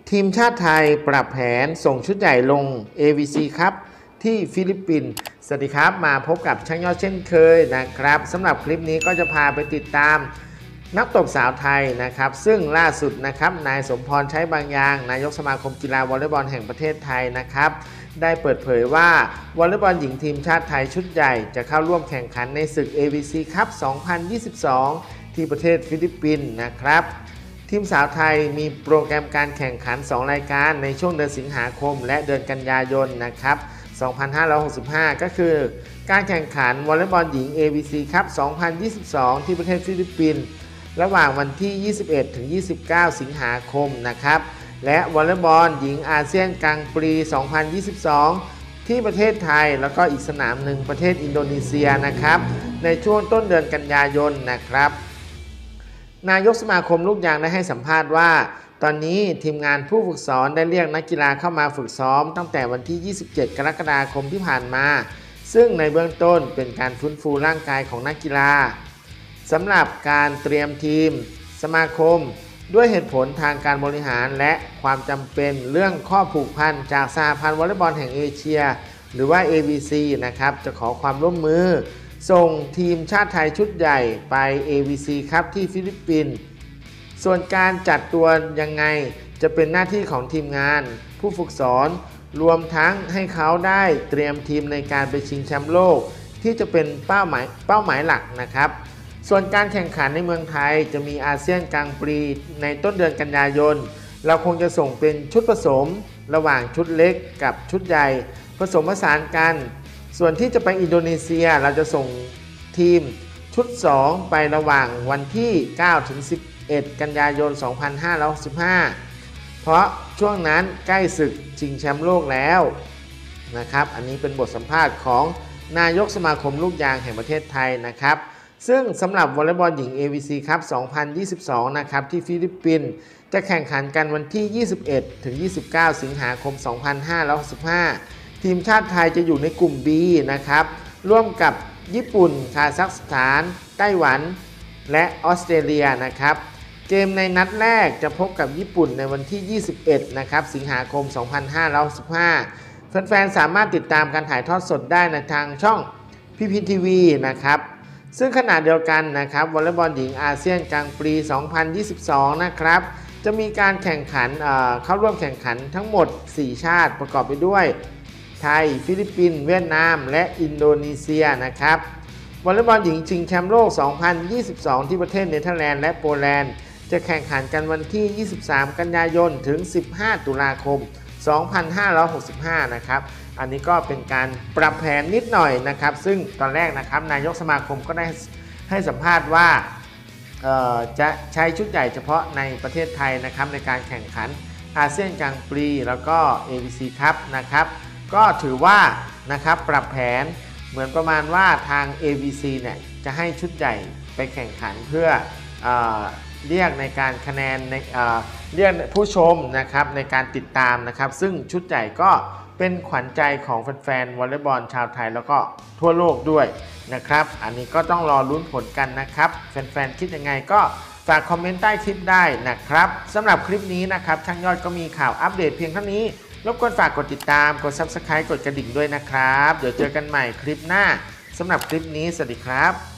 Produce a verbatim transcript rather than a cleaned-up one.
ทีมชาติไทยปรับแผนส่งชุดใหญ่ลง เอ วี ซี ครับที่ฟิลิปปินส์สวัสดีครับมาพบกับช่างยอดเช่นเคยนะครับสำหรับคลิปนี้ก็จะพาไปติดตามนักตบสาวไทยนะครับซึ่งล่าสุดนะครับนายสมพรใช้บางอย่างนายกสมาคมกีฬาวอลเลย์บอลแห่งประเทศไทยนะครับได้เปิดเผยว่าวอลเลย์บอลหญิงทีมชาติไทยชุดใหญ่จะเข้าร่วมแข่งขันในศึก เอ วี ซี คัพ สองพันยี่สิบสอง ที่ประเทศฟิลิปปินส์นะครับทีมสาวไทยมีโปรแกรมการแข่งขันสองรายการในช่วงเดือนสิงหาคมและเดือนกันยายนนะครับสองพันห้าร้อยหกสิบห้า ก็คือการแข่งขันวอลเลย์บอลหญิง เอ วี ซี คัพ สองพันยี่สิบสอง ที่ประเทศฟิลิปปินส์ระหว่างวันที่ ยี่สิบเอ็ดถึงยี่สิบเก้า สิงหาคมนะครับและวอลเลย์บอลหญิงอาเซียนกลางปี สองพันยี่สิบสอง ที่ประเทศไทยแล้วก็อีกสนามหนึ่งประเทศอินโดนีเซียนะครับในช่วงต้นเดือนกันยายนนะครับนายกสมาคมลูกยางได้ให้สัมภาษณ์ว่าตอนนี้ทีมงานผู้ฝึกสอนได้เรียกนักกีฬาเข้ามาฝึกซ้อมตั้งแต่วันที่ ยี่สิบเจ็ด กรกฎาคมที่ผ่านมาซึ่งในเบื้องต้นเป็นการฟื้นฟูร่างกายของนักกีฬาสำหรับการเตรียมทีมสมาคมด้วยเหตุผลทางการบริหารและความจำเป็นเรื่องข้อผูกพันจากสหพันธ์วอลเลย์บอลแห่งเอเชียหรือว่า เอ วี ซี นะครับจะขอความร่วมมือส่งทีมชาติไทยชุดใหญ่ไป เอ วี ซี ครับที่ฟิลิปปินส์ส่วนการจัดตัวยังไงจะเป็นหน้าที่ของทีมงานผู้ฝึกสอนรวมทั้งให้เขาได้เตรียมทีมในการไปชิงแชมป์โลกที่จะเป็นเป้าหมายเป้าหมายหลักนะครับส่วนการแข่งขันในเมืองไทยจะมีอาเซียนกลางปีในต้นเดือนกันยายนเราคงจะส่งเป็นชุดผสมระหว่างชุดเล็กกับชุดใหญ่ผสมผสานกันส่วนที่จะไปอินโดนีเซียเราจะส่งทีมชุดสองไประหว่างวันที่ เก้าถึงสิบเอ็ด กันยายน สองพันห้าร้อยหกสิบห้า เพราะช่วงนั้นใกล้ศึกชิงแชมป์โลกแล้วนะครับอันนี้เป็นบทสัมภาษณ์ของนายกสมาคมลูกยางแห่งประเทศไทยนะครับซึ่งสำหรับวอลเลย์บอลหญิง เอ วี ซี ครับ สองพันยี่สิบสอง นะครับที่ฟิลิปปินส์จะแข่งขันกันวันที่ ยี่สิบเอ็ดถึงยี่สิบเก้า สิงหาคม สองพันห้าร้อยหกสิบห้า ทีมชาติไทยจะอยู่ในกลุ่ม B นะครับร่วมกับญี่ปุ่นคาซัคสถานไต้หวันและออสเตรเลียนะครับเกมในนัดแรกจะพบกับญี่ปุ่นในวันที่ ยี่สิบเอ็ด นะครับสิงหาคม สองพันห้าร้อยหกสิบห้า แฟนๆสามารถติดตามการถ่ายทอดสดได้ในทางช่อง พี พี ที วี นะครับซึ่งขณะเดียวกันนะครับวอลเลย์บอลหญิงอาเซียนกลางปี สองพันยี่สิบสอง นะครับจะมีการแข่งขันเอ่อเข้าร่วมแข่งขันทั้งหมด สี่ ชาติประกอบไปด้วยไทยฟิลิปปินส์เวียดนามและอินโดนีเซียนะครับวอลเลย์บอลหญิงชิงแชมป์โลก สองพันยี่สิบสอง ที่ประเทศเนเธอร์แลนด์และโปแลนด์จะแข่งขันกันวันที่ ยี่สิบสาม กันยายนถึง สิบห้า ตุลาคม สองพันห้าร้อยหกสิบห้า นะครับอันนี้ก็เป็นการปรับแผนนิดหน่อยนะครับซึ่งตอนแรกนะครับนายกสมาคมก็ได้ให้สัมภาษณ์ว่าจะใช้ชุดใหญ่เฉพาะในประเทศไทยนะครับในการแข่งขันอาเซียนกลางปีแล้วก็ เอ วี ซี ครับนะครับก็ถือว่านะครับปรับแผนเหมือนประมาณว่าทาง เอ วี ซี เนี่ยจะให้ชุดใหญ่ไปแข่งขันเพื่อเอเรียกในการคะแนนในเเรียกผู้ชมนะครับในการติดตามนะครับซึ่งชุดใหญ่ก็เป็นขวัญใจของแฟนๆวอลเลย์บอลชาวไทยแล้วก็ทั่วโลกด้วยนะครับอันนี้ก็ต้องรอลุ้นผลกันนะครับแฟนๆคิดยังไงก็ฝากคอมเมนต์ใต้คลิปได้นะครับสำหรับคลิปนี้นะครับช่างยอดก็มีข่าวอัปเดตเพียงเท่านี้รบกวนฝากกดติดตามกด ซับสไครบ์ กดกระดิ่งด้วยนะครับเดี๋ยวเจอกันใหม่คลิปหน้าสำหรับคลิปนี้สวัสดีครับ